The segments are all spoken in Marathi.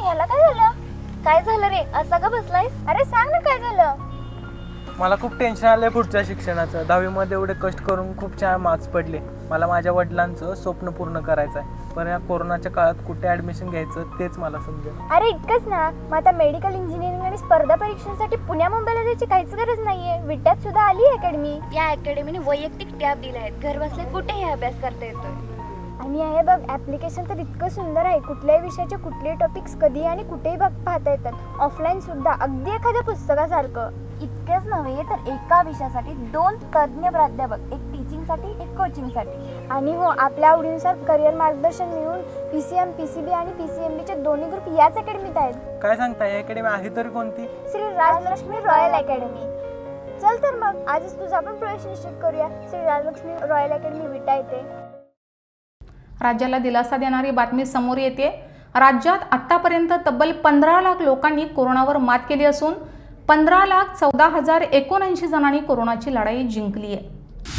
ह्याला काय झालं? काय झालं रे, असं का बसलायस? अरे सांग ना काय झालं? मला खूप टेन्शन आलंय पुढच्या शिक्षणाचं. 10वी मध्ये एवढे कष्ट करून खूप छान मार्क्स पडले. मला माझ्या वडिलांचं स्वप्न पूर्ण करायचं आहे, पण या कोरोनाच्या काळात कुठे ॲडमिशन घ्यायचं तेच मला समजेल. अरे इतकंच ना, मग आता मेडिकल इंजिनिअरिंग आणि स्पर्धा परीक्षांसाठी पुण्या मुंबईला जायची काहीच गरज नाहीये. विट्यात सुद्धा आली अकॅडमी. या अकॅडमीने वैयक्तिक टॅब दिले आहेत, घर बसल्या कुठेही अभ्यास करता येतोय. आणि हे बघ, ॲप्लिकेशन तर इतकं सुंदर आहे. कुठल्याही विषयाचे कुठलेही टॉपिक्स कधी आणि कुठेही पाहता येतात. ऑफलाईन सुद्धा, अगदी एखाद्या पुस्तकासारखं. इतकेच नव्हे तर एका विषयासाठी 2 तज्ज्ञ प्राध्यापक, एक टीचिंगसाठी एक कोचिंगसाठी. आणि हो, आपल्या आवडीनुसार करिअर मार्गदर्शन मिळून PCM, PCB आणि PCMBचे दोन्ही ग्रुप याच अकॅडमीत आहेत. काय सांगताय, ही अकॅडमी आहे तरी कोणती? Shri Rajalakshmi royal academy. चल तर मग आजच तुझा पण प्रवेश निश्चित करूया श्री राजलक्ष्मी रॉयल अकॅडमी विटा येथे. राज्याला दिलासा देणारी बातमी समोर येते. राज्यात आतापर्यंत तब्बल 15 लाख लोकांनी कोरोनावर मात केली असून 15,14,079 जणांनी कोरोनाची लढाई जिंकली आहे.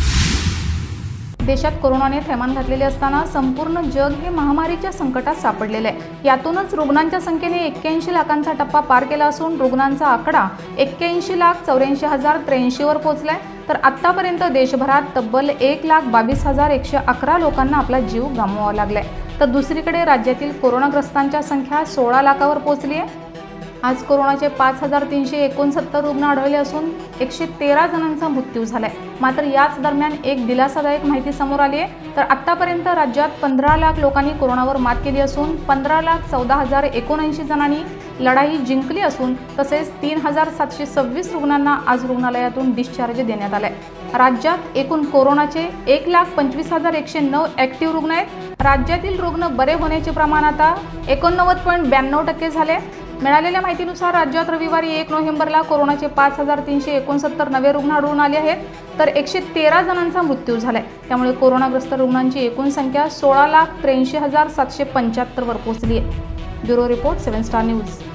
देशात कोरोनाने थैमान घातलेले असताना संपूर्ण जग हे महामारीच्या संकटात सापडलेले आहे. यातूनच रुग्णांच्या संख्येने 81 लाखांचा टप्पा पार केला असून रुग्णांचा आकडा 81,84,083 वर पोहोचलाय. तर आतापर्यंत देशभरात तब्बल 1,22,111 लोकांना आपला जीव गमवावा लागलाय. तर दुसरीकडे राज्यातील कोरोनाग्रस्तांच्या संख्या 16 लाखावर पोहोचली आहे. आज कोरोनाचे 5,369 रुग्ण आढळले असून 113 जणांचा मृत्यू झालाय. मात्र याच दरम्यान एक दिलासादायक माहिती समोर आली आहे. तर आतापर्यंत राज्यात 15 लाख लोकांनी कोरोनावर मात केली असून 15,14,079 जणांनी लढाई जिंकली असून तसेच 3,726 रुग्णांना आज रुग्णालयातून डिस्चार्ज देण्यात आलाय. राज्यात एकूण कोरोनाचे 1,25,109 ॲक्टिव्ह रुग्ण आहेत. राज्यातील रुग्ण बरे होण्याचे प्रमाण आता 89.92% झाले. मिळालेल्या माहितीनुसार राज्यात रविवारी 1 नोव्हेंबरला कोरोनाचे 5,369 नवे रुग्ण आढळून आले आहेत. तर 113 जणांचा मृत्यू झालाय. त्यामुळे कोरोनाग्रस्त रुग्णांची एकूण संख्या 16,83,775 वर पोहोचली आहे. Bureau report 7 star news.